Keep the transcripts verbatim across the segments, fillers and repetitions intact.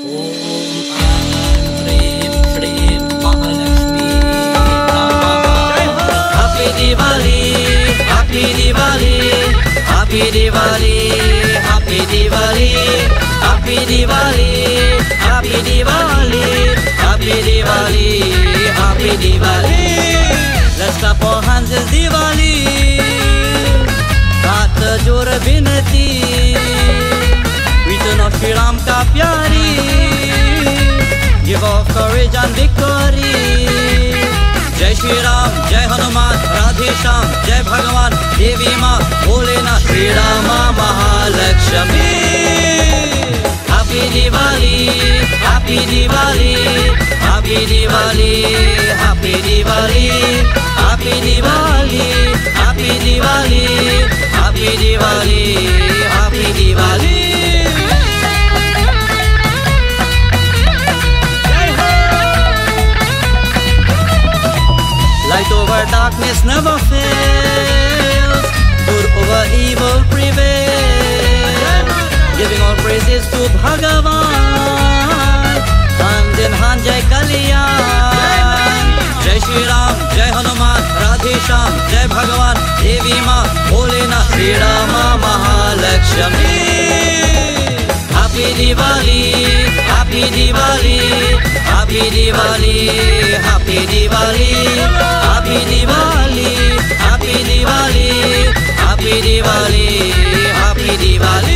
Happy Diwali, Happy Diwali, Happy Diwali, Happy Diwali, Happy Diwali, Happy Diwali. Let's clap our hands, it's Diwali. हाथ जोड़ विनती, return of Shri Ram का प्यारी. Give off courage and victory. जय श्री राम, जय हनुमान, राधे श्याम, जय भगवान, देवी माँ, Bholenath, Shri Rama Mahalakshmi. Happy Diwali, Happy Diwali, Happy Diwali, Happy Diwali, Happy Diwali, Happy Diwali, Happy Diwali, Happy Diwali. Light over darkness never fails, good over evil prevails. Giving all praises to Bhagavan, hand in hand Jai Kalyan. Jai Shri Ram, Jai Hanuman, Radhe Shyam, Jai Bhagavan, Devi Ma, Bholenath, Shri Rama Mahalakshmi. Happy Diwali, Happy Diwali, Happy Diwali, Happy Diwali, Happy Diwali, Happy Diwali, Happy Diwali, Happy Diwali.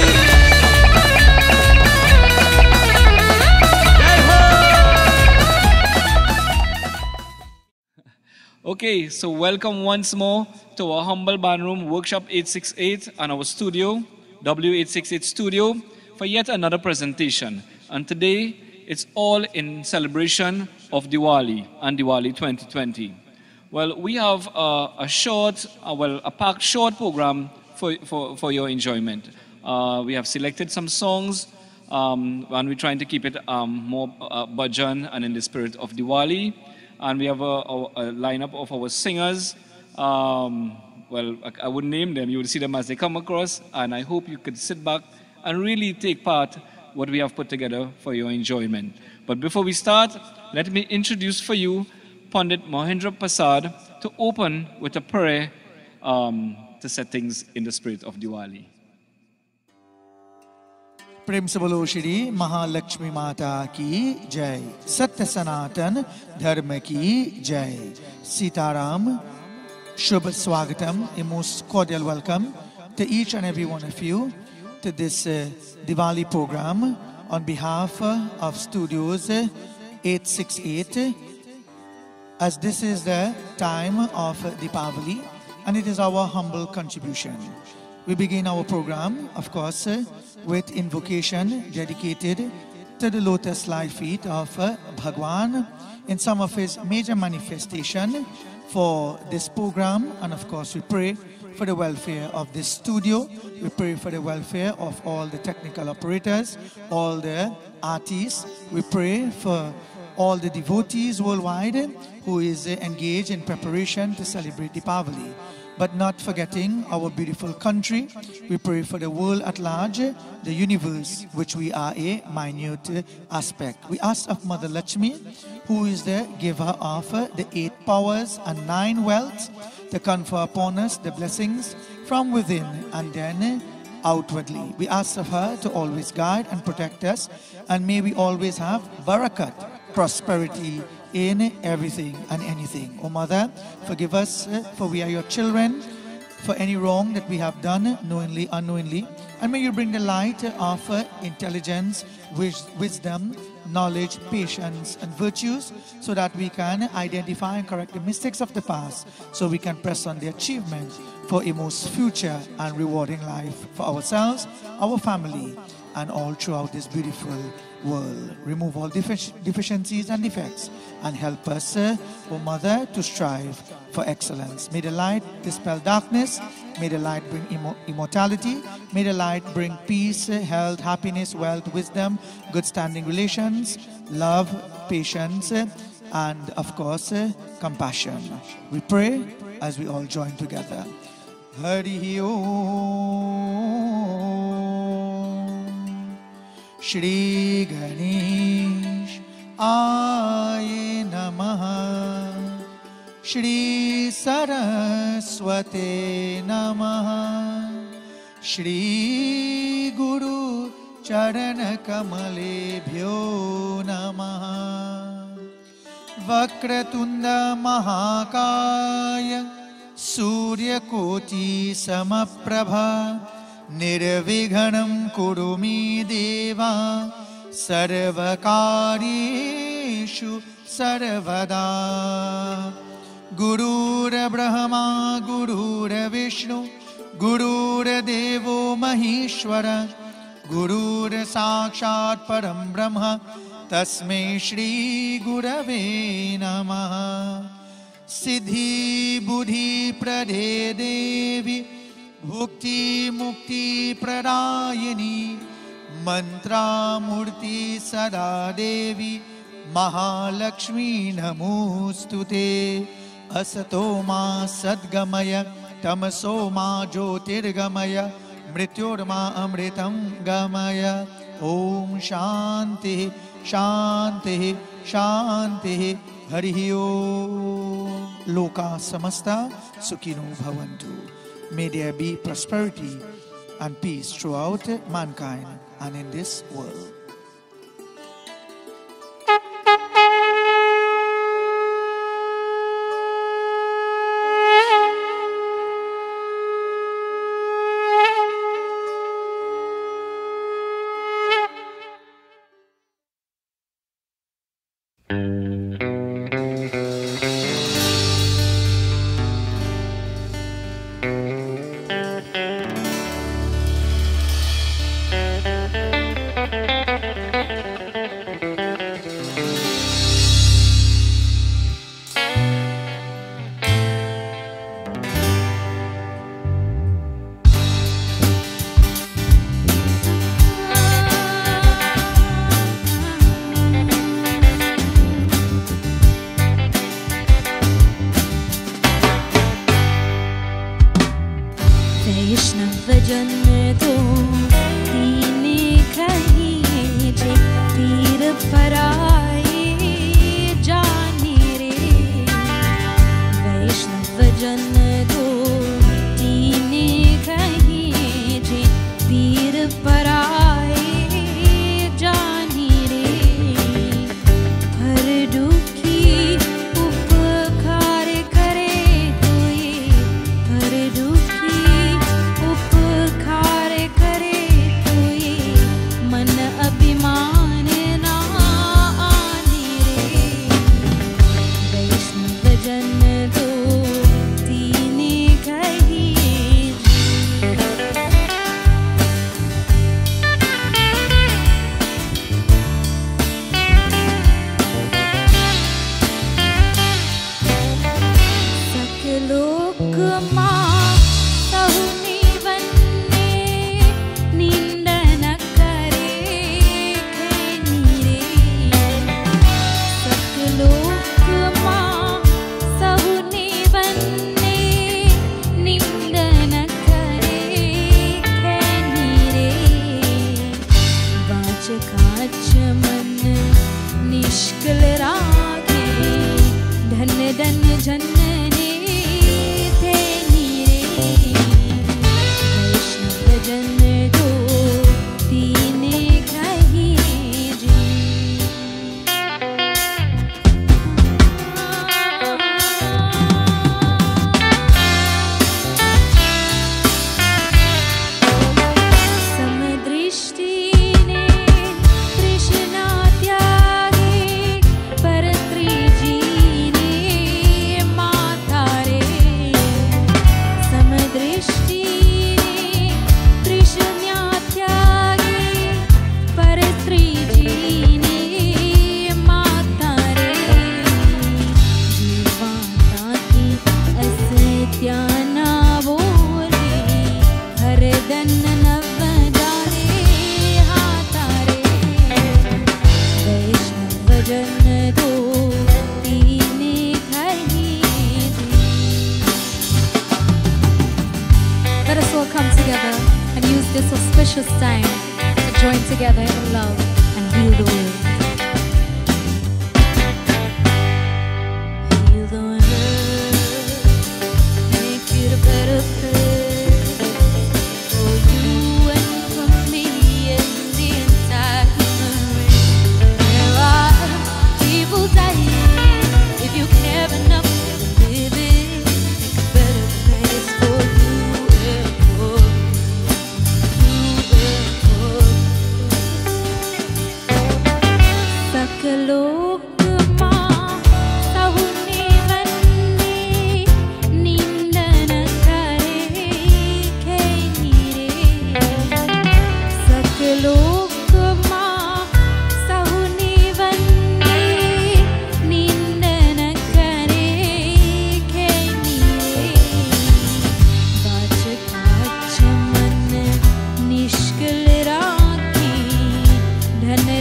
Okay, so welcome once more to our humble barnroom workshop eight six eight and our studio, W eight six eight studio, for yet another presentation. And today, it's all in celebration of Diwali and Diwali twenty twenty. Well, we have uh, a short, uh, well, a packed short program for, for, for your enjoyment. Uh, we have selected some songs, um, and we're trying to keep it um, more uh, bhajan and in the spirit of Diwali. And we have a, a, a lineup of our singers. Um, well, I, I wouldn't name them. You will see them as they come across. And I hope you could sit back and really take part what we have put together for your enjoyment. But before we start, let me introduce for you Pandit Mohendra Prasad to open with a prayer um, to set things in the spirit of Diwali. प्रेम से बोलो श्री महालक्ष्मी माता की जय, सत्य सनातन धर्म की जय, सीताराम. शुभ स्वागतम, a most cordial welcome to each and every one of you to this uh, Diwali program on behalf uh, of Studios uh, eight six eight, as this is the time of uh, Deepavali and it is our humble contribution. We begin our program, of course, uh, with invocation dedicated to the lotus-like feet of uh, Bhagwan in some of his major manifestation for this program. And of course, we pray for the welfare of this studio. We pray for the welfare of all the technical operators, all the artists. We pray for all the devotees worldwide who is uh, engaged in preparation to celebrate Deepavali. But not forgetting our beautiful country. We pray for the world at large, the universe, which we are a minute aspect. We ask of Mother Lakshmi, who is the giver of the eight powers and nine wealths, to confer upon us the blessings from within and then outwardly. We ask of her to always guide and protect us, and may we always have barakat, prosperity, in everything and anything. O Mother, forgive us, uh, for we are your children, for any wrong that we have done, knowingly, unknowingly. And may you bring the light of uh, intelligence, wis wisdom, knowledge, patience, and virtues, so that we can identify and correct the mistakes of the past, so we can press on the achievement for a most future and rewarding life for ourselves, our family, and all throughout this beautiful world. Remove all defic deficiencies and defects, and help us, uh, O Mother, to strive for excellence. May the light dispel darkness. May the light bring immo immortality. May the light bring peace, uh, health, happiness, wealth, wisdom, good standing relations, love, patience, uh, and of course, uh, compassion. We pray as we all join together. Hari Om. Shri Ganesh आय नमः। श्री सरस्वते नमः। श्री गुरु चरण कमलेभ्यो नमः। वक्रतुंड महाकाय सूर्यकोटि समप्रभा निर्विघ्नं कुरु मे देवा सर्वकार्येषु सर्वदा। गुरुर्ब्रह्मा गुरुर्विष्णु गुरुर्देवो महेश्वर गुरुर्साक्षात् परं ब्रह्म तस्मै श्री गुरवे नमः। सिद्धि बुद्धि प्रदे देवी भुक्ति मुक्ति प्रदायिनी मंत्रामूर्ति सदा देवी महालक्ष्मी नमोस्तुते। असतो मा सद्गमय तमसो मा ज्योतिर्गमय मृत्योर्मा अमृतं गमय। ओम शांति शांति शांति हरि ओम। लोका समस्ता सुखिनो भवन्तु। May there be prosperity and peace throughout mankind and in this world.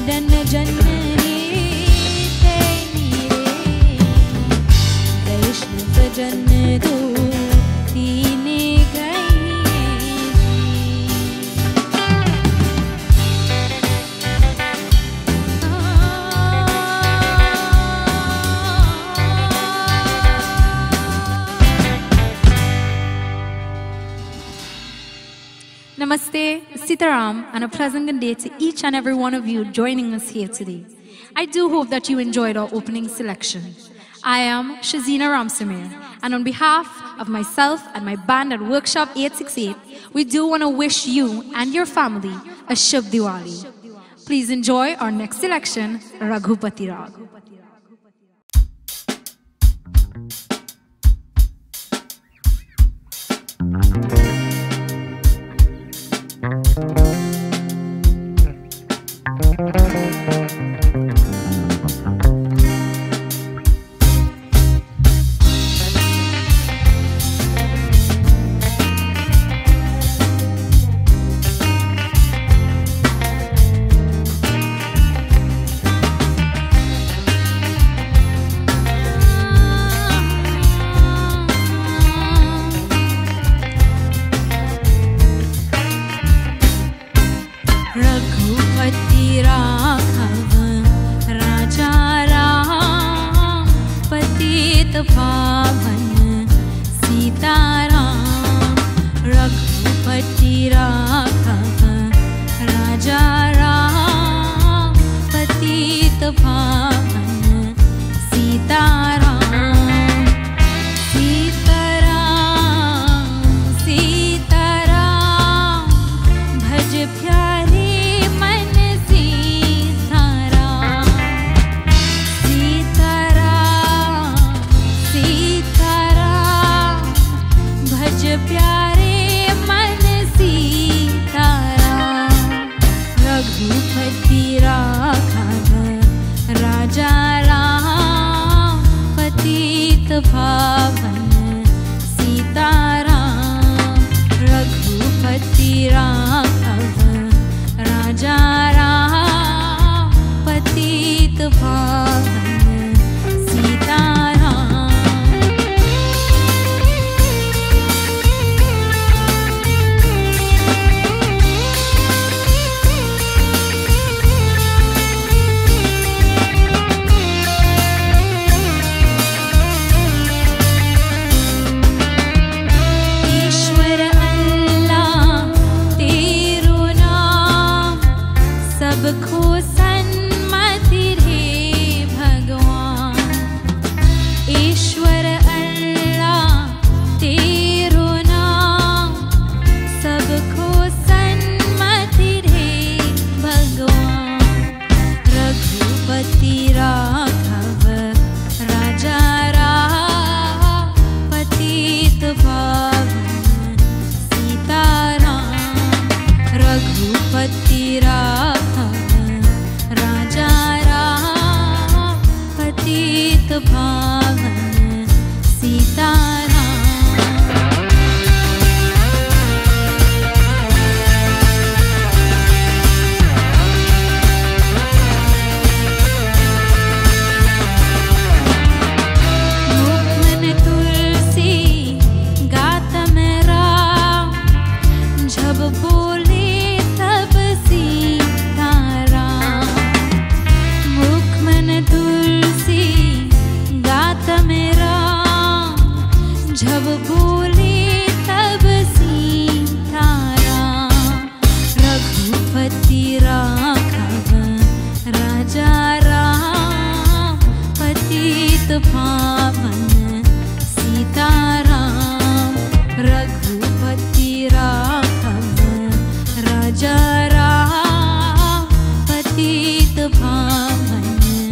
जन जननी ते नीरे वैष्णव जन दो दीने गई Namaste, Sitaram, and a pleasant good day to each and every one of you joining us here today. I do hope that you enjoyed our opening selection. I am Shazina Ramsamir, and on behalf of myself and my band at Workshop eight six eight, we do want to wish you and your family a Shubh Diwali. Please enjoy our next selection, Raghupati Rag.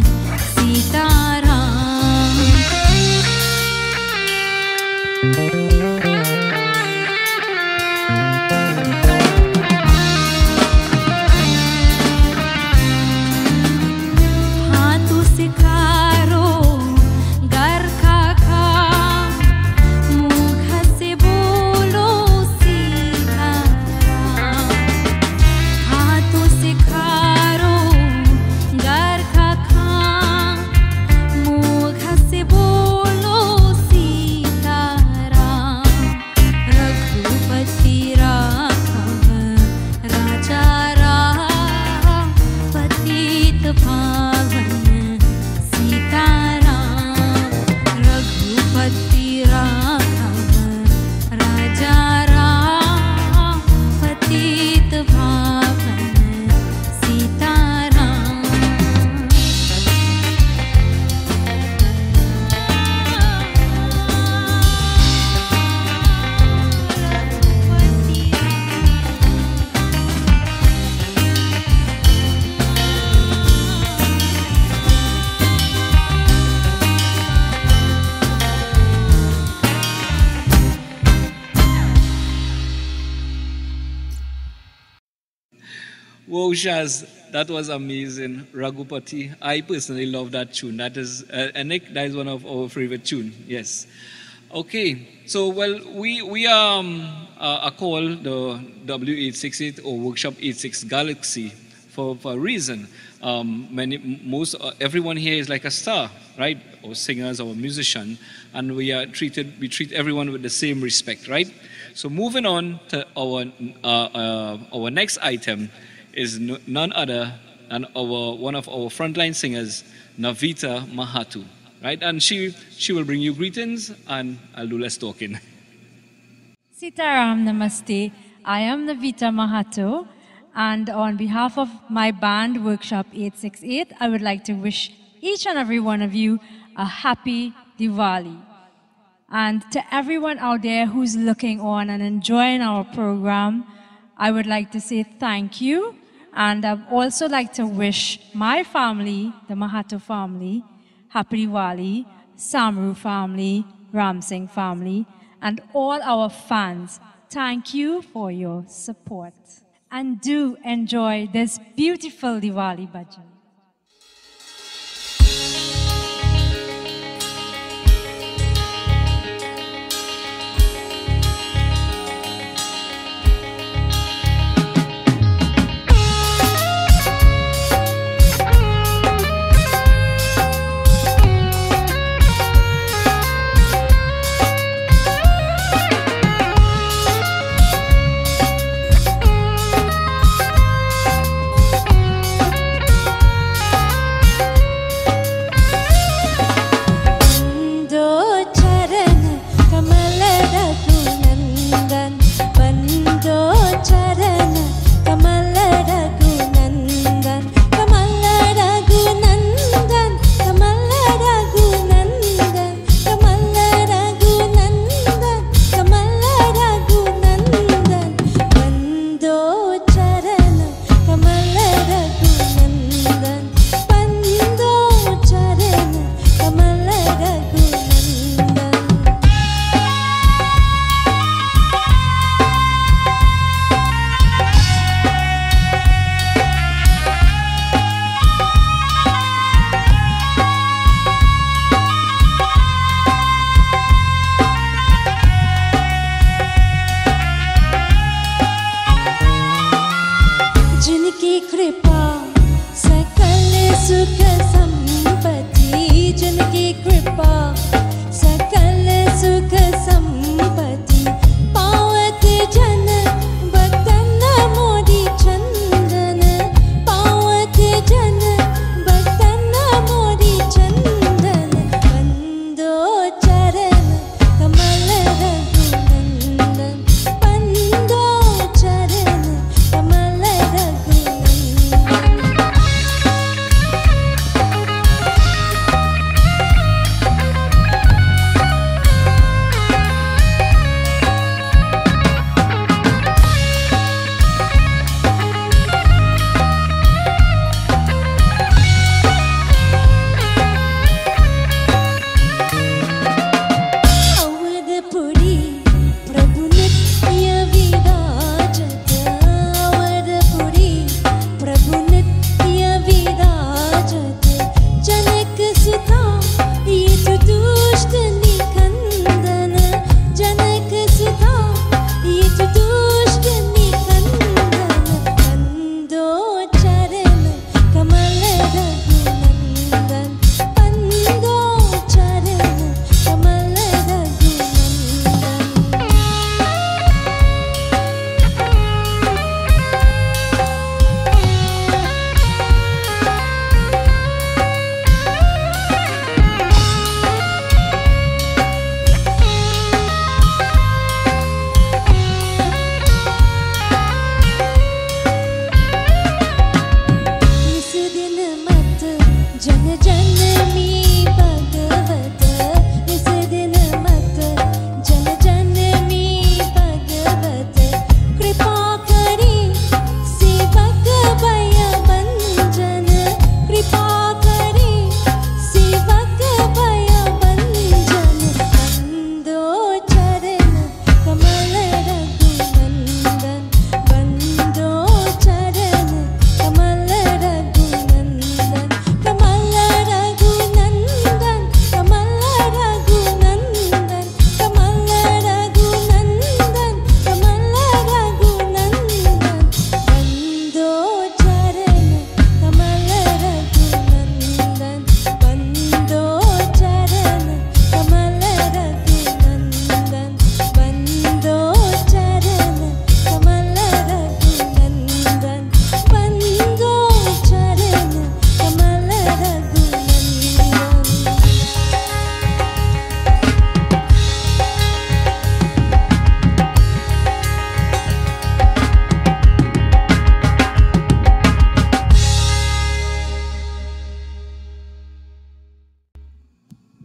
Thank you. Wow, Shaz, that was amazing. Raghupati, I personally love that tune. That is, uh, and Nick, that is one of our favorite tune. Yes. Okay. So, well, we we um uh, are called the W eight sixty-eight or Workshop eighty-six Galaxy for, for a reason. Um, many, most, uh, everyone here is like a star, right? Or singers or musician, and we are treated, we treat everyone with the same respect, right? So moving on to our uh, uh, our next item is n- none other than our one of our frontline singers, Navita Mahato, right? And she she will bring you greetings, and I'll do less talking. Sitaram Namaste. I am Navita Mahato. And on behalf of my band, Workshop eight sixty-eight, I would like to wish each and every one of you a happy Diwali. And to everyone out there who's looking on and enjoying our program, I would like to say thank you. And I'd also like to wish my family, the Mahato family, happy Diwali, Samru family, Ram Singh family, and all our fans. Thank you for your support. And do enjoy this beautiful Diwali bhajan.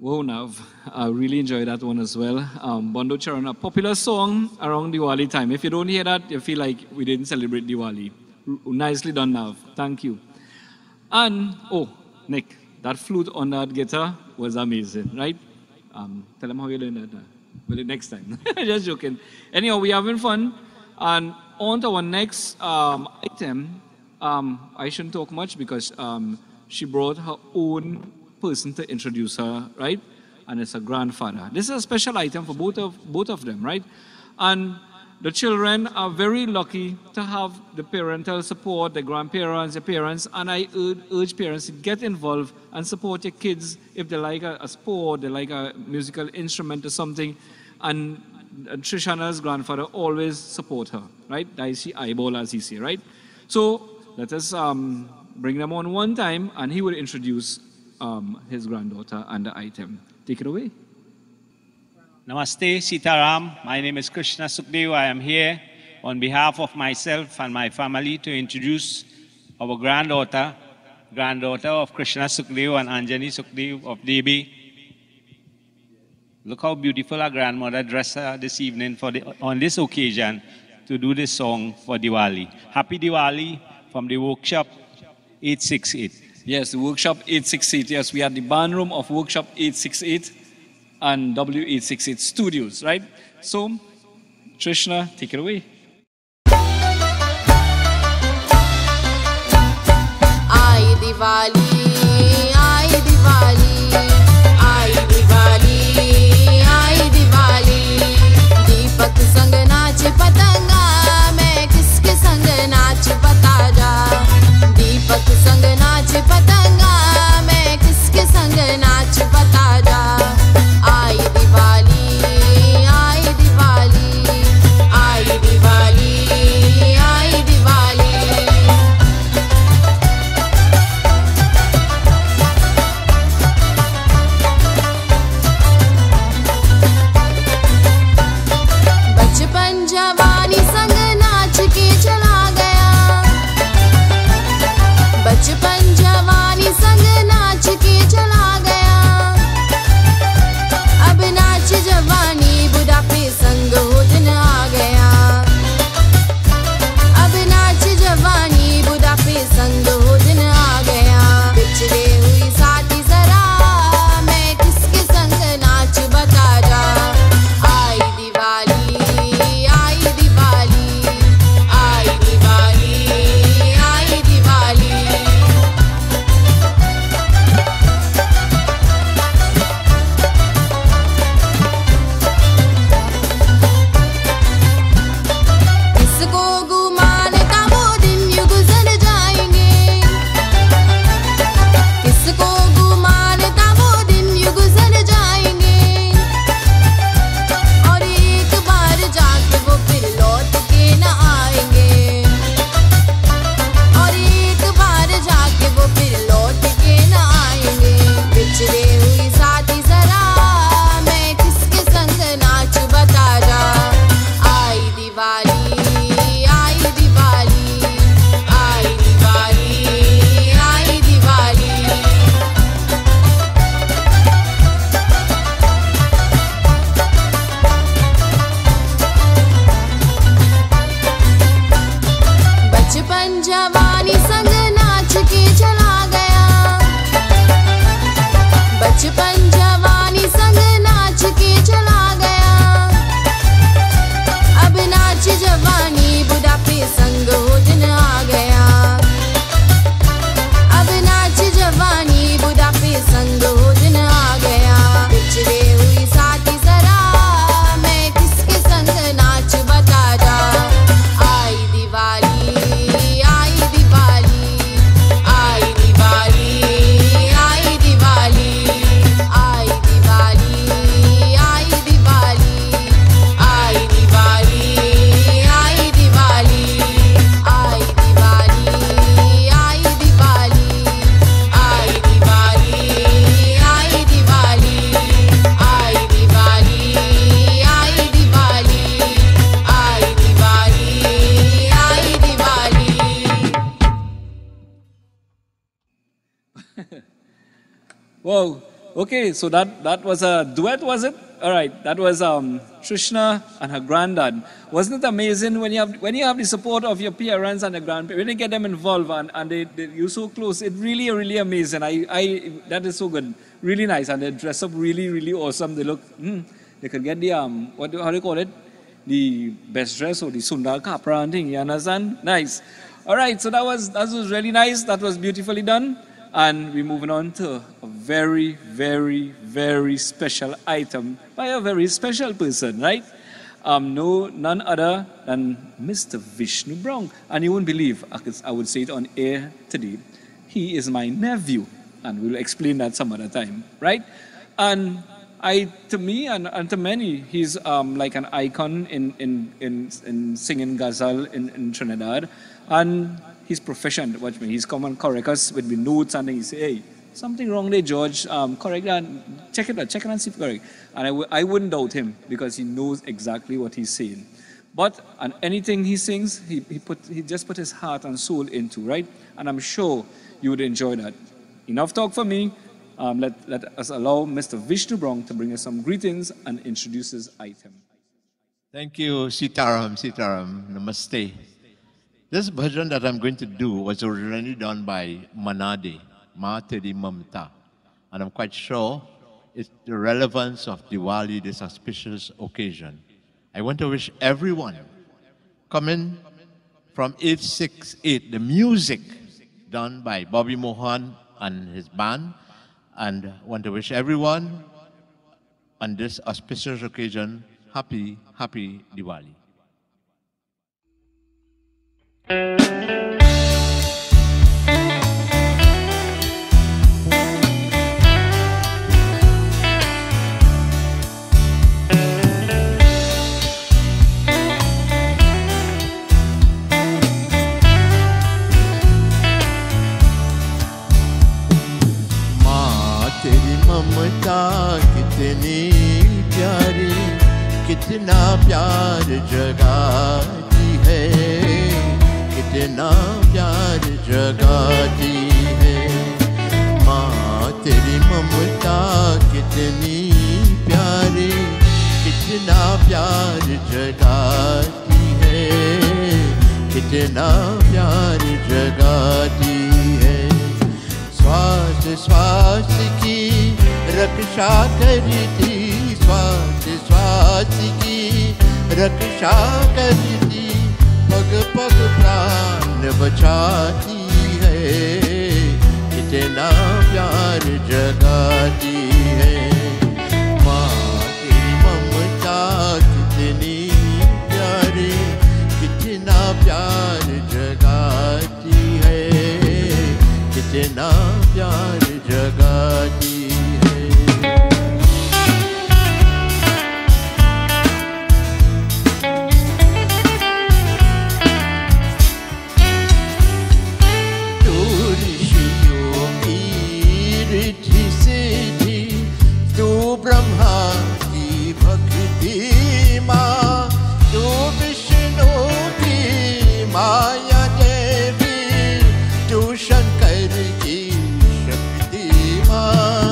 Wow, Nav. I really enjoyed that one as well. Um, Bondo Charan, a popular song around Diwali time. If you don't hear that, you feel like we didn't celebrate Diwali. R- nicely done, Nav. Thank you. And, oh, Nick, that flute on that guitar was amazing, right? Um, tell them how you learned that. Uh, well, next time. Just joking. Anyhow, we're having fun. And on to our next um, item. Um, I shouldn't talk much because um, she brought her own person to introduce her, right? And it's her grandfather. This is a special item for both of both of them, right? And the children are very lucky to have the parental support, the grandparents, the parents, and I urge, urge parents to get involved and support your kids if they like a, a sport, they like a musical instrument or something. And, and Trishana's grandfather always support her, right? That is she eyeball, as he say, right? So let us um, bring them on one time, and he will introduce um, his granddaughter and the item. Take it away. Namaste, Sitaram. My name is Krishna Sukhdev. I am here on behalf of myself and my family to introduce our granddaughter, granddaughter of Krishna Sukhdev and Anjani Sukhdev of Debi. Look how beautiful our grandmother dressed her this evening for the, on this occasion to do this song for Diwali. Happy Diwali from the workshop eight six eight. Yes, the workshop eight six eight. Yes, we are the band room of workshop eight six eight and W eight six eight Studios, right? So, Trishna, take it away. Aay Diwali, aay Diwali, aay Diwali, aay Diwali. Deepak sang naach patanga, main kiske sang naach bata ja. Deepak sang naach patanga, main kiske sang naach bata ja. Aay Diwali, aay Diwali, aay Diwali, aay Diwali. बचपन जवानी संग नाच के चला गया बचपन जवानी संग नाच के चला गया अब नाच जवानी बुढ़ापे संग हो दिन आ गया अब नाच जवानी बुढ़ापे संग हो दिन आ गया बिछड़े हुई साथी जरा मैं किसके संग नाच बता जा आई दिवाली आई दिवाली आई दिवाली आई दिवाली किसको गुमान था वो दिन यूं गुजर जाएंगे किसको गुमान था वो दिन यूं गुजर जाएंगे और एक बार जाके वो फिर लौट के न आएंगे और एक बार जाके वो फिर लौट के न आएंगे बिछड़े हुई साथी जरा मैं किसके संग नाच बता जा आई दिवाली आई दिवाली आई दिवाली आई दिवाली बचपन जवानी संग नाच के चला गया बचपन जवानी संग नाच के चला गया अब नाच जवानी बुढ़ापे संग हो दिन आ गया अब नाच जवानी बुढ़ापे संग हो दिन आ गया बिछड़े हुई साथी जरा मैं किसके संग नाच बता जा आई दिवाली आई दिवाली आई दिवाली आई दिवाली आई दिवाली आई दिवाली आई दिवाली आई दिवाली आई दिवाली आई दिवाली आई दिवाली आई दिवाली आई दिवाली आई दिवाली आई दिवाली आई Diwali Whoa, Okay, so that, that was a duet, was it? All right, that was um, Trishna and her granddad. Wasn't it amazing when you have when you have the support of your parents and the grandparents, when you get them involved and, and they, they, you're so close, it's really, really amazing. I, I, that is so good. Really nice. And they dress up really, really awesome. They look, hmm, they could get the, um, what, how do you call it? The best dress or the Sundar Kapra and thing, you understand? Nice. All right, so that was, that was really nice. That was beautifully done. And we're moving on to a very, very, very special item by a very special person, right? Um, no, none other than Mister Vishnu Brown. And you won't believe, I, could, I would say it on air today, he is my nephew. And we'll explain that some other time, right? And I, to me and, and to many, he's um, like an icon in, in, in, in singing ghazal in, in Trinidad. And he's proficient. Watch me. He's come and correct us with the notes and then he say, hey, something wrong there, George. Um, correct that. Check it out. Check it and see if it's correct. And I, w I wouldn't doubt him because he knows exactly what he's saying. But on anything he sings, he, he, put, he just put his heart and soul into, right? And I'm sure you would enjoy that. Enough talk for me. Um, let, let us allow Mister Vishnu Brown to bring us some greetings and introduce his item. Thank you, Sitaram, Sitaram. Namaste. This bhajan that I'm going to do was originally done by Manade, Materi Mamta. And I'm quite sure it's the relevance of Diwali, this auspicious occasion. I want to wish everyone coming from eight six eight, the music done by Bobby Mohan and his band, and I want to wish everyone on this auspicious occasion, happy, happy Diwali. ममता कितनी प्यारी कितना प्यार जगाती है कितना प्यार जगाती है माँ तेरी ममता कितनी प्यारी कितना प्यार जगाती है कितना प्यार जगाती है श्वास श्वास की रक्षा करती श्वास श्वास की रक्षा करती पग पग प्राण बचाती है कितना प्यार जगाती है माँ तेरी ममता कितनी प्यारी कितना प्यार जगाती है कितना प्यार जगाती ब्रह्मा की भक्ति माँ तू विष्णु की माया देवी तू शंकर की शक्ति माँ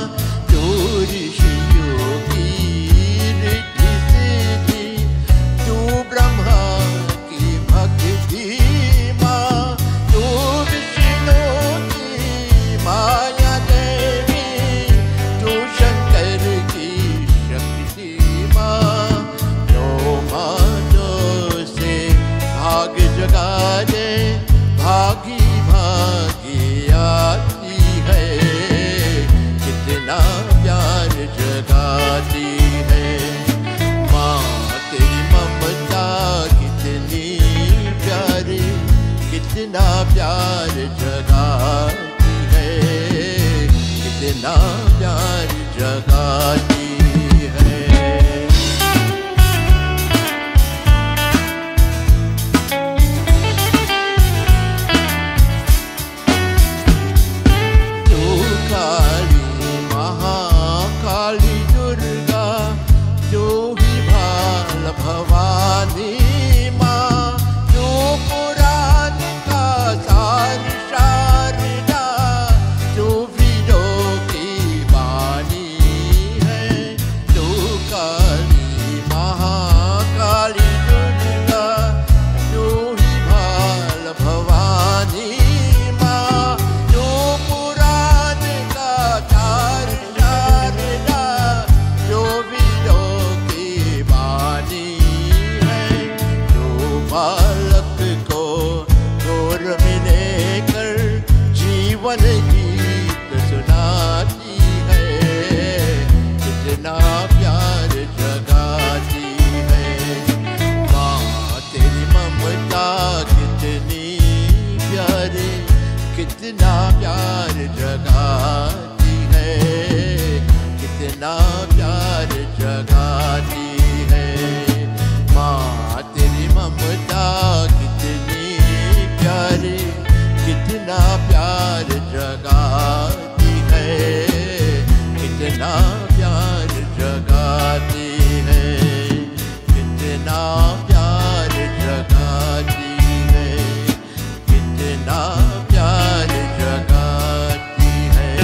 जगाती है, कितना प्यार जगाती है। माँ तेरी ममता कितनी प्यारी, कितना प्यार जगाती है, कितना प्यार जगाती है, कितना प्यार जगाती है, कितना प्यार जगाती है।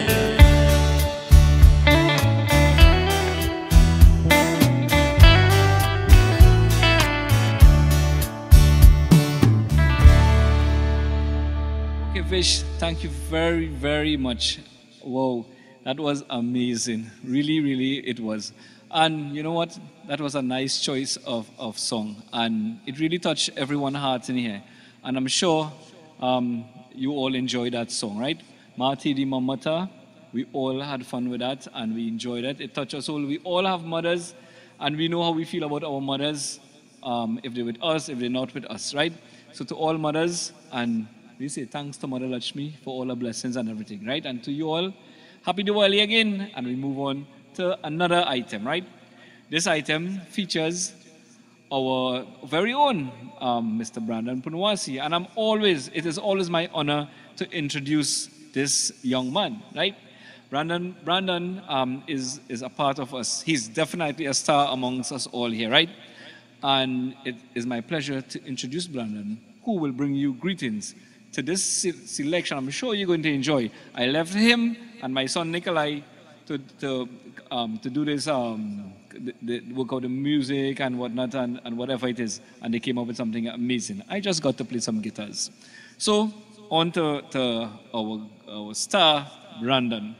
Okay, Vish, thank you very, very much. Wow, that was amazing. Really, really, it was. And you know what? That was a nice choice of, of song. And it really touched everyone's heart in here. And I'm sure um, you all enjoyed that song, right? Mati di Mamata. We all had fun with that and we enjoyed it. It touched us all. We all have mothers and we know how we feel about our mothers, um, if they're with us, if they're not with us, right? So to all mothers, and we say thanks to Mother Lakshmi for all her blessings and everything, right? And to you all, happy Diwali again. And we move on to another item, right? This item features our very own um, Mister Brandon Punwasi. And I'm always, it is always my honor to introduce this young man, right? Brandon, Brandon um, is, is a part of us. He's definitely a star amongst us all here, right? And it is my pleasure to introduce Brandon, who will bring you greetings to this se selection. I'm sure you're going to enjoy. I left him and my son Nikolai to, to, um, to do this, um, the, the, work out the music and whatnot and, and whatever it is. And they came up with something amazing. I just got to play some guitars. So on to, to our, our star, Brandon.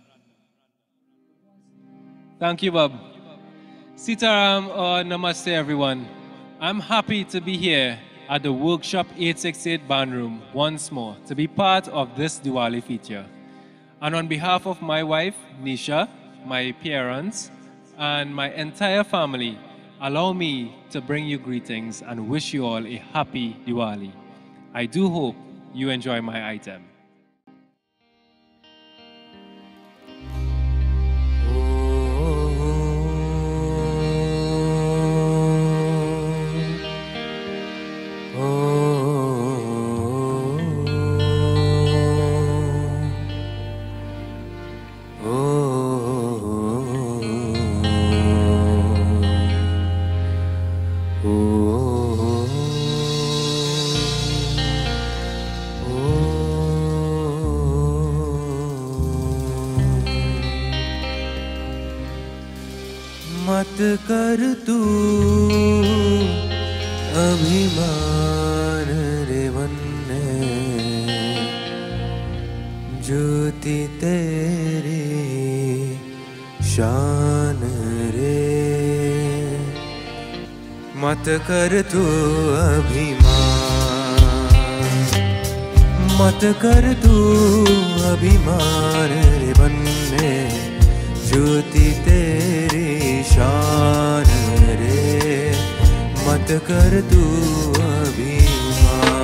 Thank you, Bob. Sitaram, uh, namaste, everyone. I'm happy to be here at the Workshop eight sixty-eight Band Room once more to be part of this Diwali feature. And on behalf of my wife, Nisha, my parents, and my entire family, allow me to bring you greetings and wish you all a happy Diwali. I do hope you enjoy my item. मत कर तू अभिमान रे बन्ने, ज्योति तेरी शान रे। मत कर तू अभिमान, मत कर तू अभिमान रे बन्ने, ज्योति तेरी शान रे। मत कर तू अभिमान।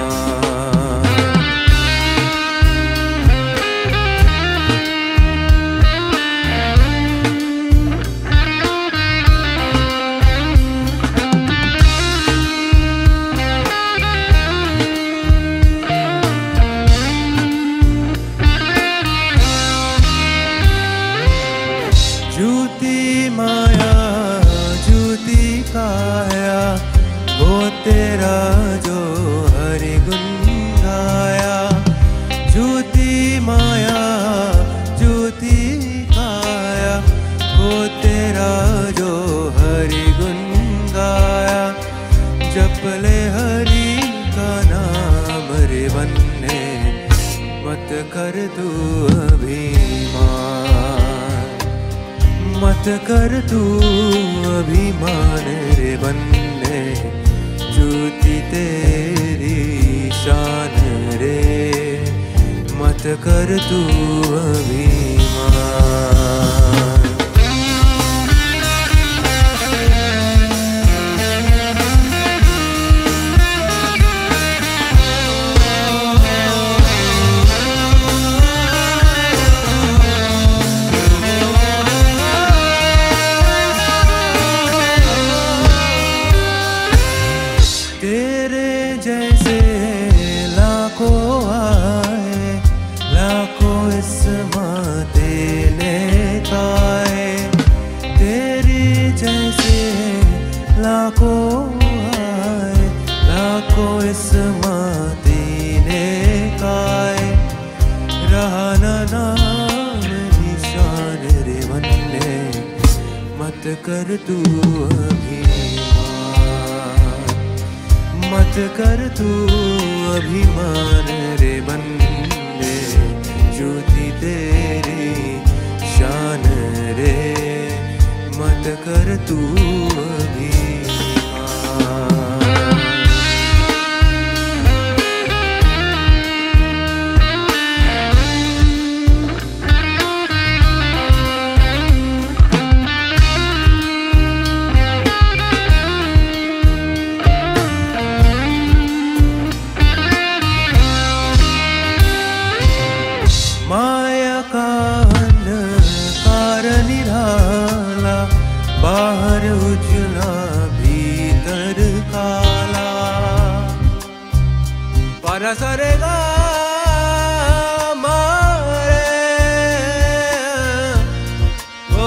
ज्योति माया ज्योति काया, वो तेरा जो हरि गुण गाया। ज्योति माया ज्योति काया, वो तेरा जो हरि गुण गाया। जप ले हरि का नाम रे बन्ने, मत कर तू अभिमान। मत कर तू अभिमान रे बन्ने, ज्योति तेरी शान रे। मत कर तू अभिमान। देने का है, तेरी जैसे लाखों आए, लाखों इसमां देने का है, रहा ना नाम निशान रे मन ने, मत कर तू अभिमान, मत कर तू अभिमान रे बंदे, ज्योति तेरी शान रे, मत कर तू माया का अंधकार निराला, बाहर उजला भीतर काला, परसरेगा मारे ओ,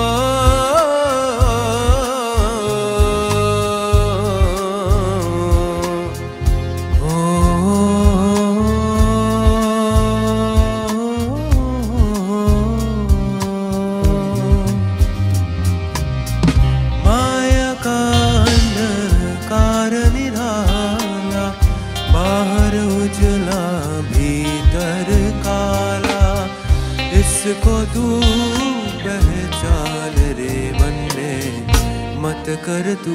ओ, ओ, माया का अंधकार निराला, बाहर उजला भीतर काला, इसको तू पहचान रे मन ने, मत कर तू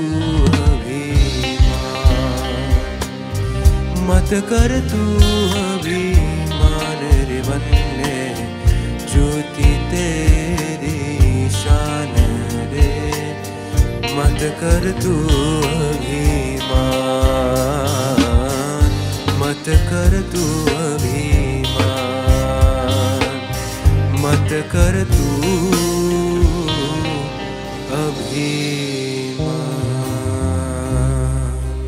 अभिमान, मत कर तू अभिमान रे मन ने, ज्योति तेरी शान रे, मत कर तू अभिमान, मत कर तू अभिमान, मत कर तू अभिमान।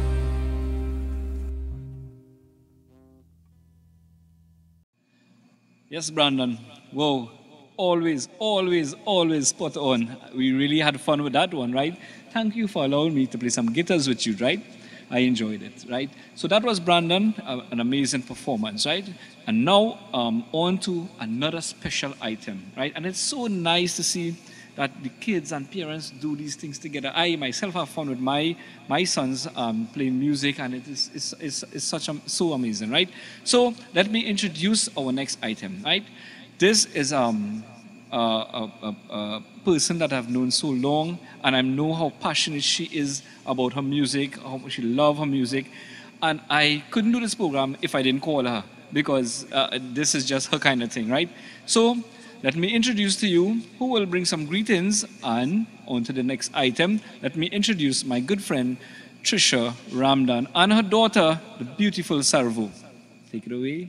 Yes, Brandon. Whoa. Always, always, always spot on. We really had fun with that one, right? Thank you for allowing me to play some guitars with you, right? I enjoyed it, right? So that was Brandon, uh, an amazing performance, right? And now um, on to another special item, right? And it's so nice to see that the kids and parents do these things together. I myself have fun with my my sons um, playing music, and it is it's, it's, it's such a, so amazing, right? So let me introduce our next item, right? This is um, a, a, a, a person that I've known so long, and I know how passionate she is about her music, how much she loves her music, and I couldn't do this program if I didn't call her, because uh, this is just her kind of thing, right? So let me introduce to you who will bring some greetings, and on to the next item. Let me introduce my good friend Trisha Ramdan and her daughter, the beautiful Sarvu. Take it away.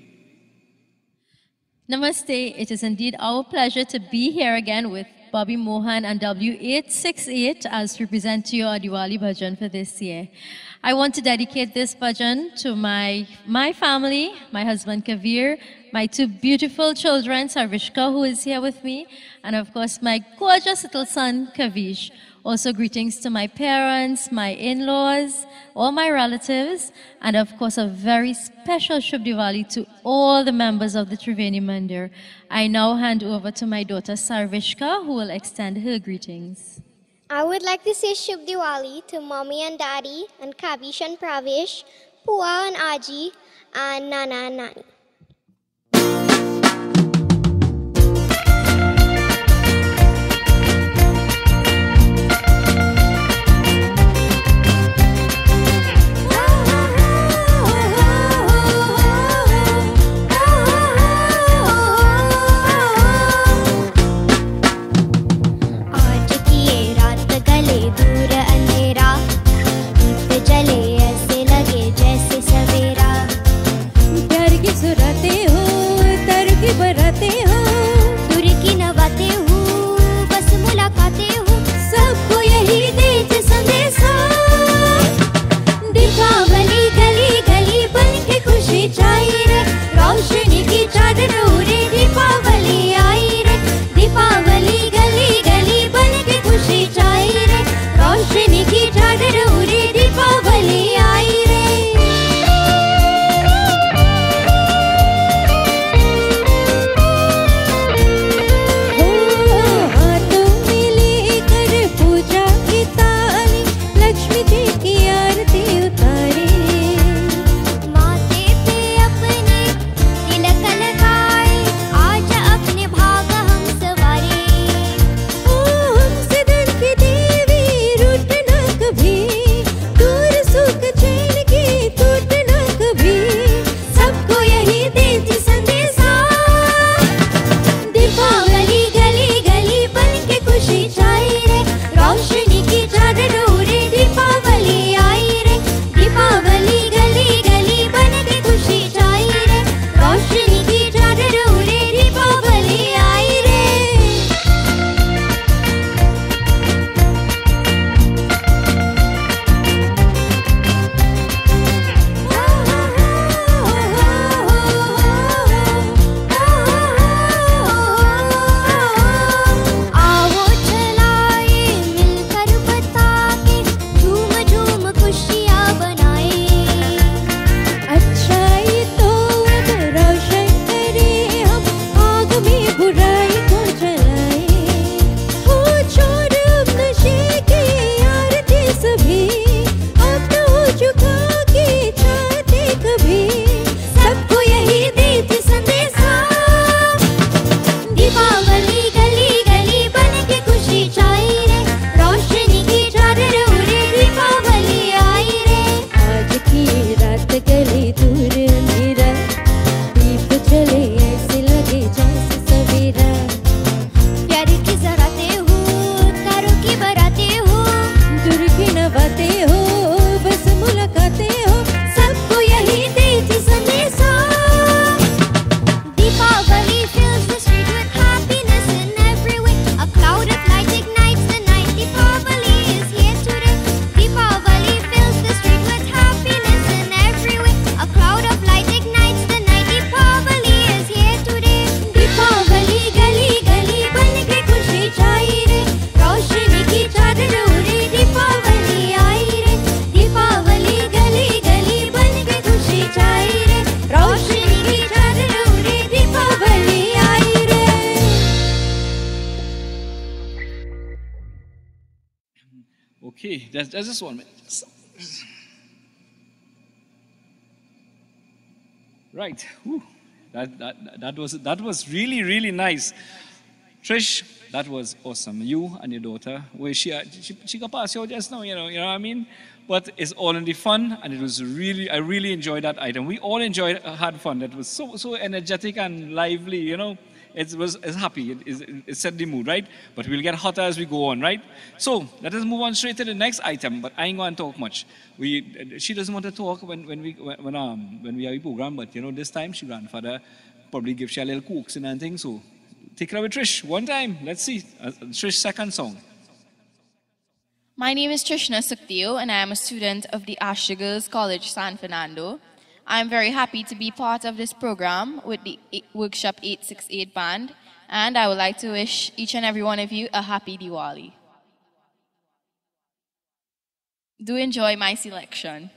Namaste. It is indeed our pleasure to be here again with Bobby Mohan and W eight six eight as we present to you our Diwali bhajan for this year. I want to dedicate this bhajan to my, my family, my husband Kavir, my two beautiful children, Sarvishka, who is here with me, and of course my gorgeous little son, Kavish. Also greetings to my parents, my in-laws, all my relatives, and of course a very special Shubh Diwali to all the members of the Triveni Mandir. I now hand over to my daughter Sarvishka, who will extend her greetings. I would like to say Shubh Diwali to Mommy and Daddy, and Kavish and Pravesh, Pua and Aji, and Nana and Nani. प्यार की Okay, that's, that's just one minute. Right. Whew. That, that, that, was, that was really, really nice. Trish, that was awesome. You and your daughter, where she, she, she could pass you just now, you know, you know what I mean? But it's all in the fun, and it was really, I really enjoyed that item. We all enjoyed, had fun. It was so, so energetic and lively, you know. It was it's happy, it, it, it set the mood, right? But we'll get hotter as we go on, right? So let us move on straight to the next item, but I ain't going to talk much. We, she doesn't want to talk when, when, we, when, um, when we have a program, but you know, this time she grandfather probably give she a little cooks and things, so take it away, Trish, one time. Let's see, uh, Trish's second song. My name is Trishna Sukhdev, and I am a student of the Asher Girls College, San Fernando. I am very happy to be part of this program with the Workshop eight six eight band, and I would like to wish each and every one of you a happy Diwali. Do enjoy my selection.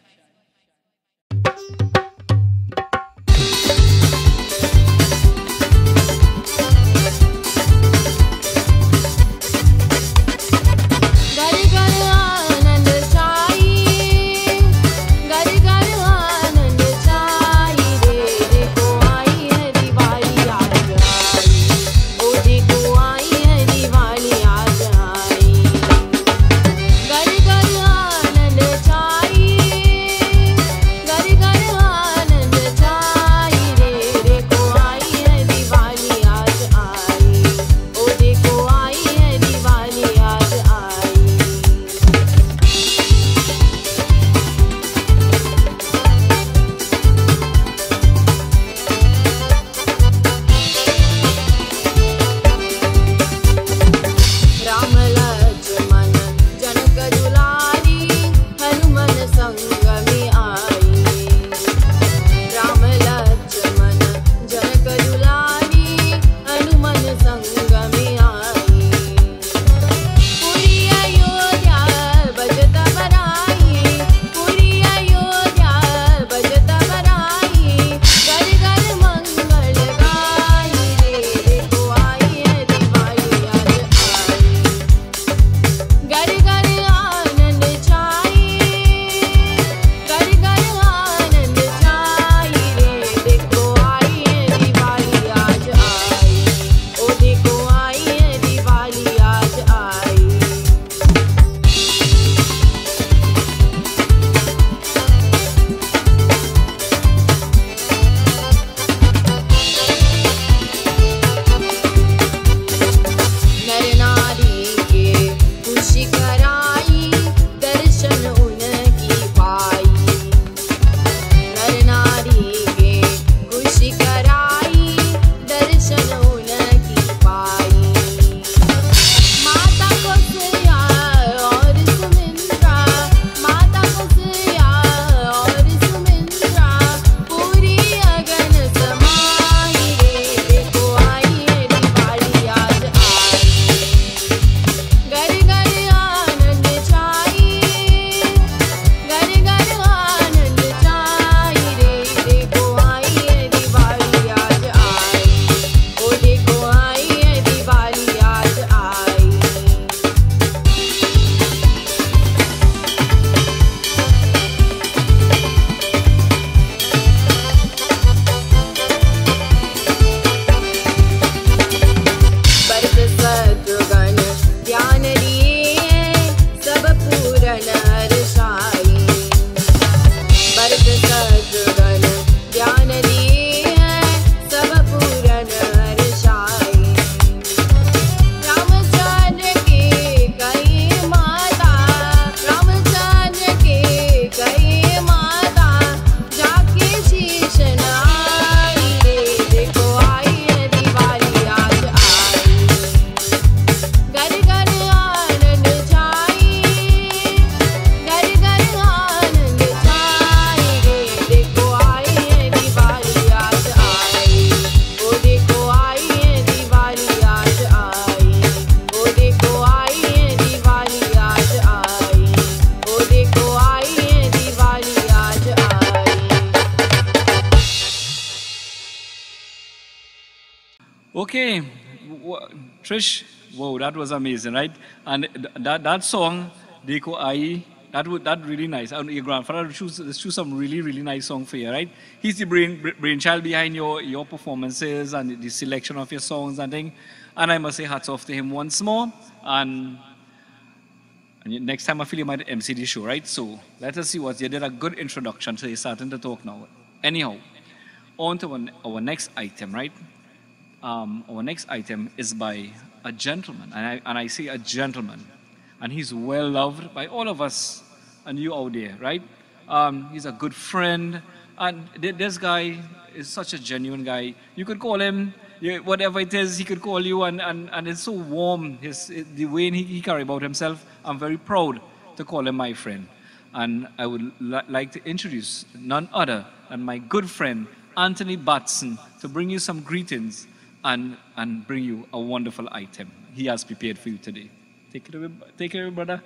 Okay, Trish, whoa, that was amazing, right? And that, that song Deko Ai. That would that really nice. And your grandfather choose choose some really really nice song for you, right? He's the brain brainchild behind your your performances and the selection of your songs and thing. And I must say hats off to him once more. And, and next time I feel you might M C the show, right? So let us see what you did a good introduction. So you're starting to talk now. Anyhow, on to our, our next item, right? Um, our next item is by a gentleman, and I and I say a gentleman. And he's well loved by all of us and you out there, right? Um, he's a good friend. And th this guy is such a genuine guy. You could call him, you, whatever it is, he could call you. And, and, and it's so warm, his, the way he, he carries about himself. I'm very proud to call him my friend. And I would li like to introduce none other than my good friend, Anthony Batson, to bring you some greetings and, and bring you a wonderful item he has prepared for you today. Take it away, take it away, brother.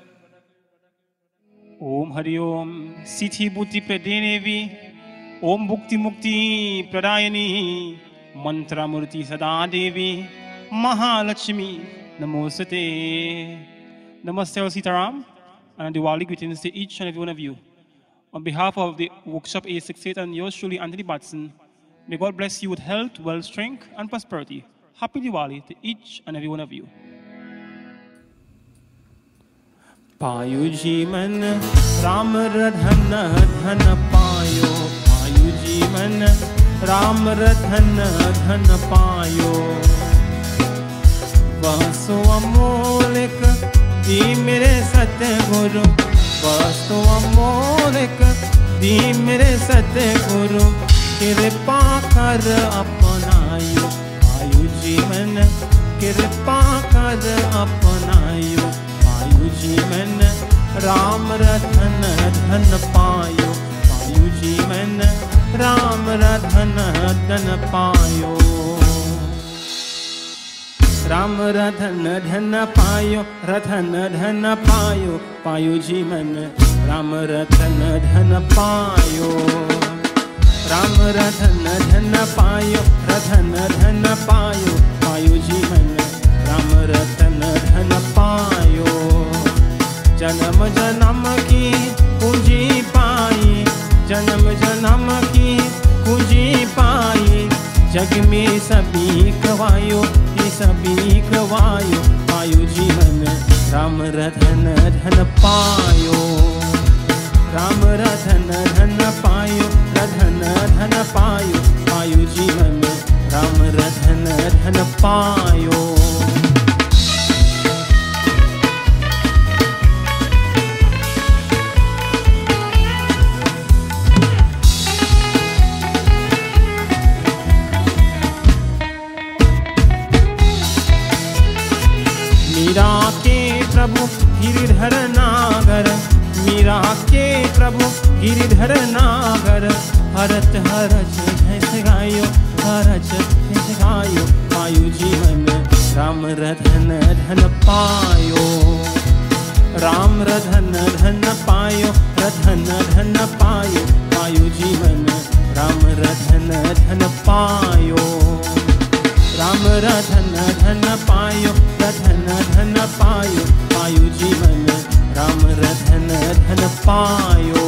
Om Hari Om, Siddhi Buddhi Pradevi, Om Bhukti Mukti Pradayani, Mantra Murti Sada Devi, Mahalakshmi, Namosate. Namaste, Sitaram, and Diwali greetings to each and every one of you. On behalf of the Workshop eight sixty-eight and yours truly, Anthony Batson, may God bless you with health, wealth, strength, and prosperity. Happy Diwali to each and every one of you. पायु जीवन राम रधन धन पायो पायु जीवन राम रधन धन पायो वह सो अमोलिक दी मेरे सतगुरु वह सो अमोलिक दी मेरे सतगुरु कृपा कर अपनायो पायु जीवन कृपा कर अपनायो पायु जीवन राम रधन धन पायो पायु जीवन राम रधन धन पायो राम रधन धन पायो रधन धन पायो पायु जीवन राम रधन धन पायो राम रधन धन पायो रधन धन पायो पायु जीवन राम रतन धन पायो जन्म जन्म की पूंजी पाई जन्म जन्म की पूंजी पाई जग में सभी गवायो ये सभी गवायो पायो जीवन राम रतन धन पायो राम रतन धन पायो रतन धन पायो पायो जीवन राम रतन धन पायो मीरा के प्रभु गिरिधर नागर मीरा के प्रभु गिरिधर नागर हरत हरच भैंस गायो हरच भैंस गायो पायु जीवन राम रधन धन पायो राम रधन धन पायो रधन धन पायो पायु जीवन राम रधन धन पायो राम रधन धन पायो रधन धन पायो पायु जीवन राम रधन धन पायो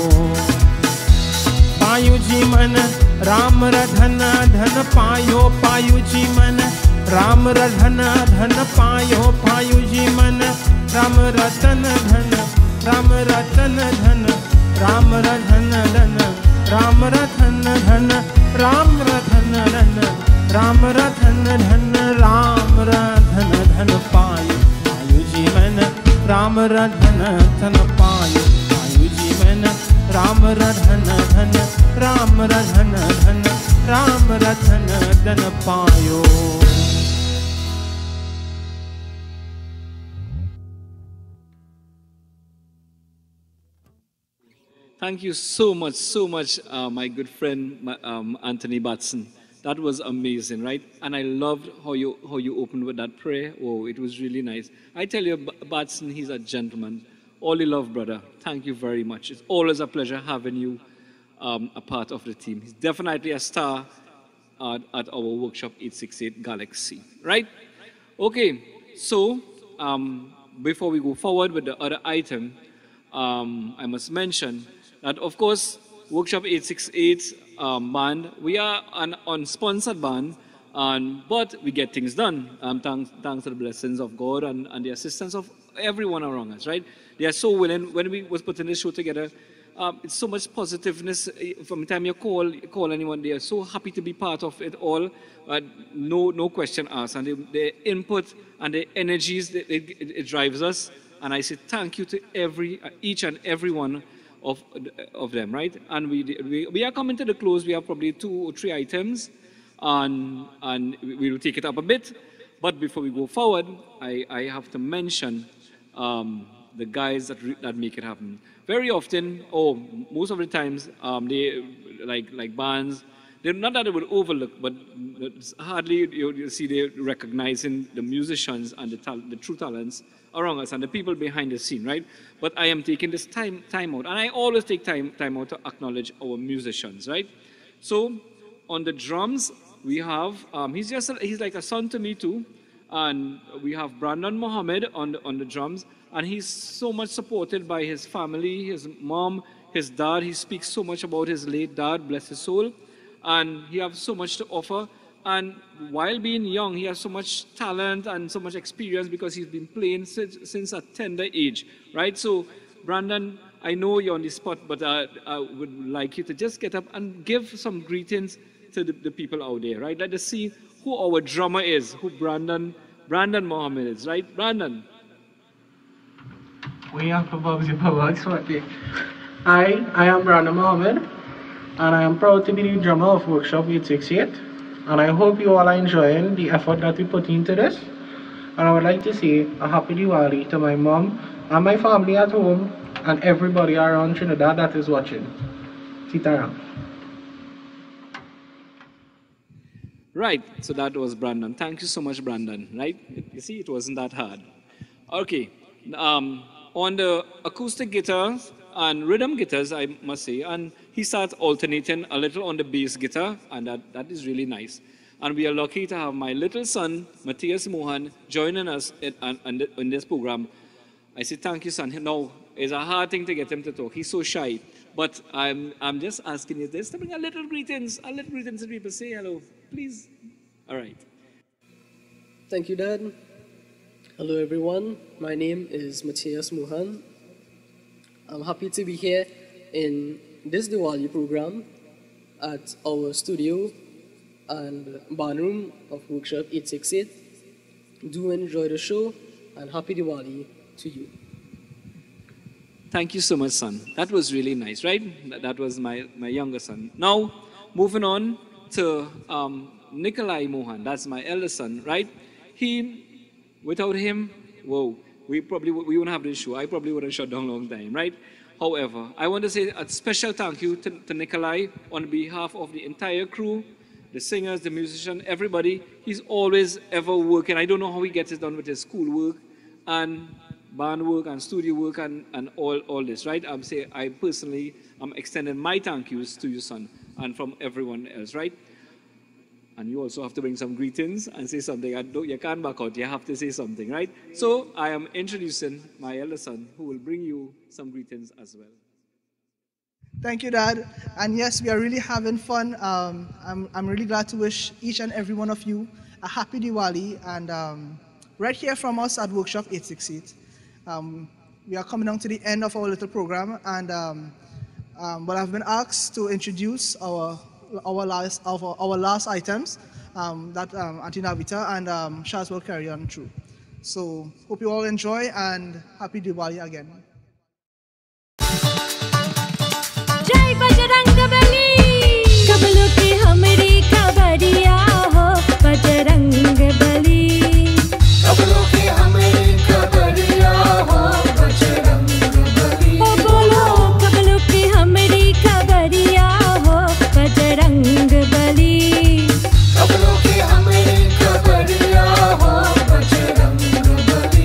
पायु जीवन राम रधन धन पायो पायु जीवन राम रधन धन पायो पायु जीवन राम रतन धन राम रतन धन राम रधन धन राम रतन धन राम रतन धन राम रतन धन राम रतन धन पायो पायु जीवन राम रतन धन पायो पायु जीवन राम रतन धन राम रतन धन राम रतन धन पायो Thank you so much, so much, uh, my good friend my, um, Anthony Batson. That was amazing, right? And I loved how you how you opened with that prayer. Oh, it was really nice. I tell you, Batson, he's a gentleman. All the love, brother. Thank you very much. It's always a pleasure having you um, a part of the team. He's definitely a star uh, at our workshop eight sixty-eight Galaxy, right? Okay, so um, before we go forward with the other item, um, I must mention that, of course, Workshop eight six eight um, band, we are an unsponsored band, and, but we get things done, um, thanks, thanks to the blessings of God and, and the assistance of everyone around us, right? They are so willing. When we was putting this show together, um, it's so much positiveness. From the time you call, you call anyone, they are so happy to be part of it all. Uh, no, no question asked. And the, the input and the energies, it, it, it drives us. And I say thank you to every, uh, each and every one of, of them, right? And we, we, we are coming to the close. We have probably two or three items, and, and we will take it up a bit. But before we go forward, I, I have to mention um, the guys that, re that make it happen. Very often, or most of the times, um, they, like, like bands, they're not that they would overlook, but hardly you, you see they recognizing the musicians and the, tal the true talents around us and the people behind the scene, right? But I am taking this time, time out, and I always take time, time out to acknowledge our musicians, right? So on the drums, we have, um, he's just, a, he's like a son to me too, and we have Brandon Mohammed on the, on the drums, and he's so much supported by his family, his mom, his dad. He speaks so much about his late dad, bless his soul, and he has so much to offer. And while being young, he has so much talent and so much experience because he's been playing since, since a tender age, right? So, Brandon, I know you're on the spot, but uh, I would like you to just get up and give some greetings to the, the people out there, right? Let us see who our drummer is, who Brandon, Brandon Mohammed is, right? Brandon. We have to Bob's I, I am Brandon Mohammed, and I am proud to be the drummer of Workshop eight six eight. And I hope you all are enjoying the effort that we put into this. And I would like to say a happy Diwali to my mom and my family at home and everybody around Trinidad that is watching. Sitaram. Right, so that was Brandon. Thank you so much, Brandon, right? You see, it wasn't that hard. Okay, um, on the acoustic guitars and rhythm guitars, I must say, and he starts alternating a little on the bass guitar, and that, that is really nice. And we are lucky to have my little son, Matthias Mohan, joining us in, in, in this program. I say, thank you, son. No, it's a hard thing to get him to talk. He's so shy. But I'm, I'm just asking you this to bring a little greetings, a little greetings to people. Say hello, please. All right. Thank you, Dad. Hello, everyone. My name is Matthias Mohan. I'm happy to be here in this Diwali program at our studio and band room of Workshop eight six eight. Do enjoy the show, and happy Diwali to you. Thank you so much, son. That was really nice, right? That was my, my younger son. Now, moving on to um, Nikolai Mohan. That's my eldest son, right? He, without him, whoa, we probably we wouldn't have this show. I probably would have shut down a long time, right? However, I want to say a special thank you to, to Nikolai on behalf of the entire crew, the singers, the musicians, everybody. He's always ever working. I don't know how he gets it done with his school work and band work and studio work and, and all, all this, right? I'm saying I personally am extending my thank yous to you, son, and from everyone else, right? And you also have to bring some greetings and say something. I don't, you can't back out. You have to say something, right? So I am introducing my elder son, who will bring you some greetings as well. Thank you, Dad. And yes, we are really having fun. Um, I'm, I'm really glad to wish each and every one of you a happy Diwali. And um, right here from us at Workshop eight six eight, um, we are coming down to the end of our little program. And um, um, but I've been asked to introduce our our last our, our last items um, that um, Auntie Navita and um, Shaz will carry on through. So hope you all enjoy, and happy Diwali again. जय बजरंगबली कबलों की हमारी खबरिया हो बजरंगबली कबलों की हमारी खबरिया हो बजरंगबली ओ बोलो कबलों की हमारी खबरिया हो बजरंगबली कबलों की हमारी खबरिया हो Bajrangbali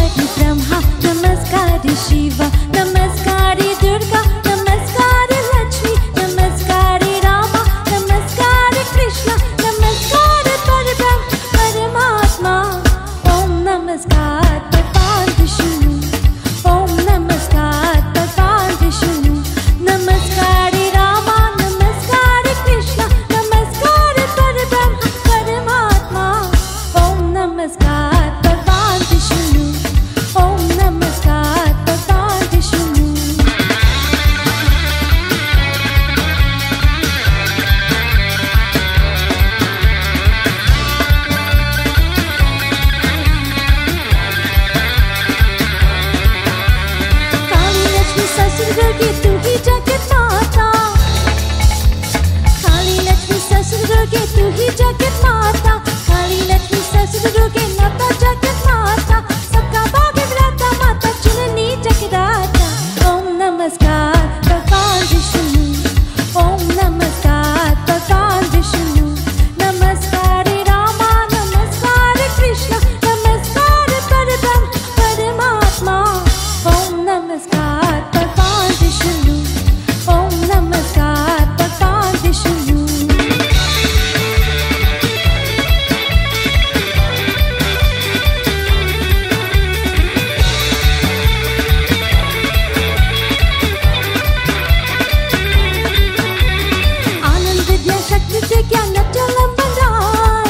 Namaskari Brahma, Namaskari Shiva, Namaskari Durga, Namaskari Lakshmi, Namaskari Rama, Namaskari Krishna, Namaskari Parabrahma, Paramatma. Om Namaskar Bhagwan Vishnu, Om Namaskar Bhagwan Vishnu, Namaskari Rama, Namaskari Krishna, Namaskari Parabrahma, Paramatma. Om Namaskar Bhagwan Vishnu, Om Namaskar Bhagwan Vishnu. काली लक्ष्मी ससुर की तू ही जगत माता, काली लक्ष्मी ससुर के तू ही जगत माता, काली लक्ष्मी ससुर के माता जगत माता, सबका भाग्य विधाता माता चुननी जगदाता। ओम नमस्कार भगवान विष्णु, ओम नमस्कार भगवान विष्णु, नमस्कारे रामा, नमस्कारे कृष्ण, नमस्कारे परब्रह्म परमात्मा। ओम नमस्कार भगवान विष्णु, ओम नमस्कार भगवान विष्णु। आनंद विद्या शक्ति से ज्ञान अचल भंडार,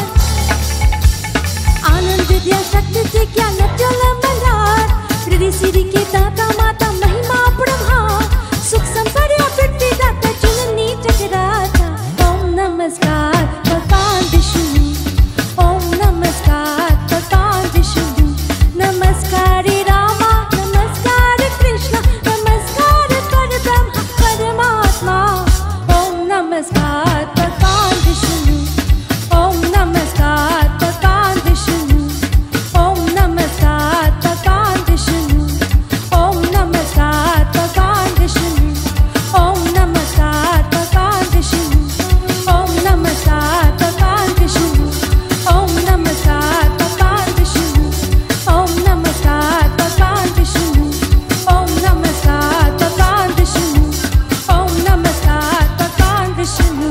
आनंद विद्या शक्ति से ज्ञान अचल भंडार, रिद्धि सिद्धि के दाता माता महिमा ब्रह्मा, सुख संपदा वृद्धि दाता जननी जगदाता। ओम नमस्कार भगवान विष्णु, ओम नमस्कार भगवान विष्णु, नमस्कारे रामा, नमस्कारे कृष्ण, नमस्कारे परब्रह्म परमात्मा। ओम नमस्कार भगवान विष्णु, ओम नमस्कार भगवान विष्णु, ओम नमस्कार भगवान विष्णु, ओम नमस्कार भगवान विष्णु, ओम नमस्कार भगवान विष्णु, ओम नमस्कार भगवान विष्णु, ओम नमस्कार भगवान विष्णु, ओम नमस्कार भगवान विष्णु, ओम नमस्कार भगवान विष्णु, ओम नमस्कार भगवान Vishnu.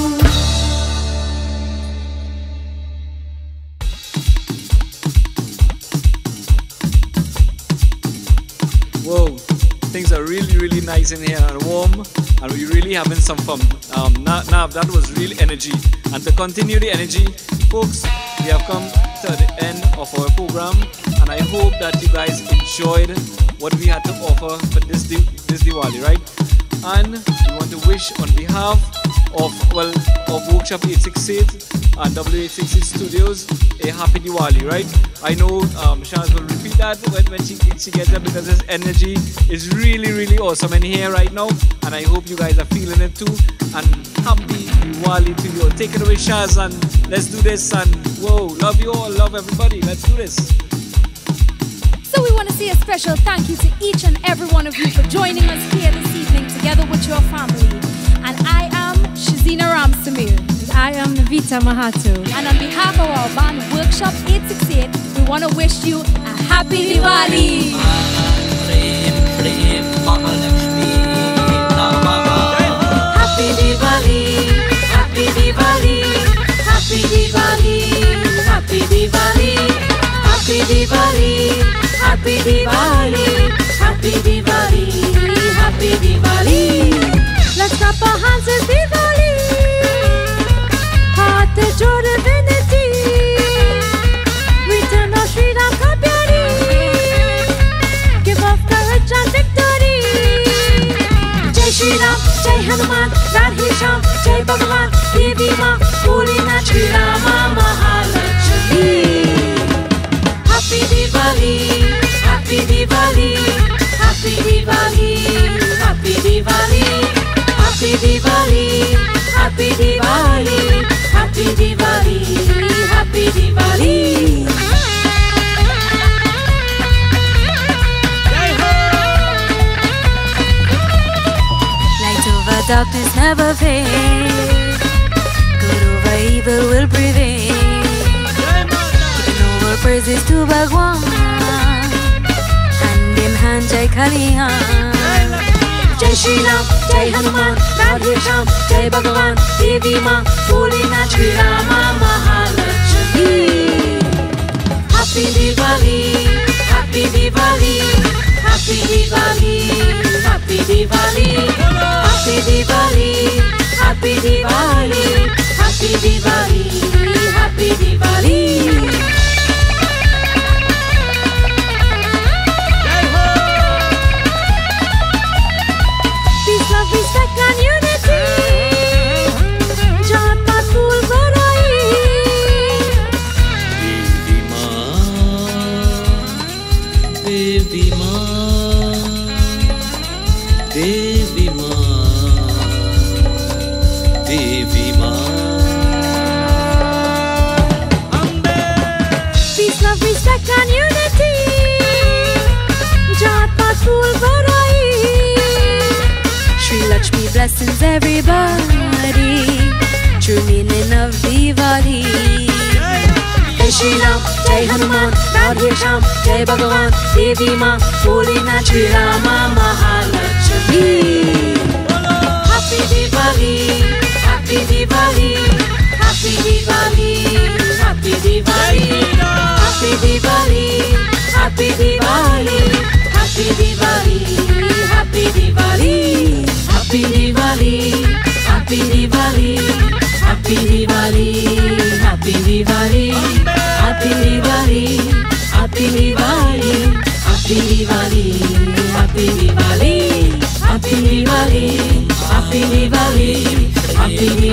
Whoa, things are really, really nice in here and warm, and we're really having some fun. Um, now, now that was real energy. And to continue the energy, folks, we have come to the end of our program, and I hope that you guys enjoyed what we had to offer for this Di- this Diwali, right? And we want to wish on behalf of well of Workshop eight sixty-eight and W eight sixty-eight Studios a happy Diwali, right? I know um, Shaz will repeat that when, when she, she gets there, because this energy is really, really awesome in here right now, and I hope you guys are feeling it too. And happy Diwali to you. Take it away, Shaz, and let's do this. And whoa, love you all, love everybody. Let's do this. So we want to say a special thank you to each and every one of you for joining us here this evening together with your family. And I am Shazina Ramsamir. I am Navita Mahato. And on behalf of our band Workshop eight sixty-eight, we want to wish you a happy Diwali. Happy Diwali, Happy Diwali, Happy Diwali, Happy Diwali, Happy Diwali, Happy Diwali, Happy Diwali, Happy Diwali. Let's clap our hands as Diwali. हाथ जोड़ विनती, return of Shri Ram ka pyari, give of courage and victory. Jai Shri Ram, Jai Hanuman, Radhe Shyam, Jai Bhagwan, Devi Ma, Bholinath, Shri Rama Mahalakshmi. Happy Diwali, Happy Diwali, Happy Diwali, Happy Diwali, Happy Diwali, Happy Diwali, Happy Diwali, Happy Diwali. Light over darkness never fade, good over evil will prevail. Giving over praises to Bhagwan, खलिहान जय श्री राम जय हनुमान राधे श्याम जय भगवान देवी माँ Bholenath Shri Rama Mahalakshmi happy Diwali happy Diwali happy Diwali happy Diwali happy Diwali happy Diwali happy Diwali happy Diwali respect and unity जात पात फूल भराई देवी माँ देवी माँ देवी माँ देवी माँ peace love respect and unity जात पात फूल भराई Shri Lakshmi blessings everybody true meaning of Diwali Jai Shri Ram Jai Hanuman Radhe Shyam Jai Bhagavan Devi Maa Bholenath Shri Rama Mahalakshmi Happy Diwali Happy Diwali Happy Diwali Happy Diwali Happy Diwali Happy Diwali Happy Diwali Happy Diwali Happy Diwali, Happy Diwali, Happy Diwali, Happy Diwali, Happy Diwali, Happy Diwali, Happy Diwali, Happy Diwali, Happy Diwali, Happy Diwali, Happy Diwali.